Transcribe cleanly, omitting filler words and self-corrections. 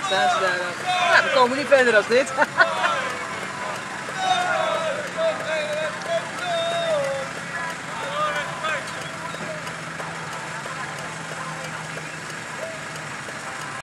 Staan ze daar dan. Ja, we komen niet verder dan dit.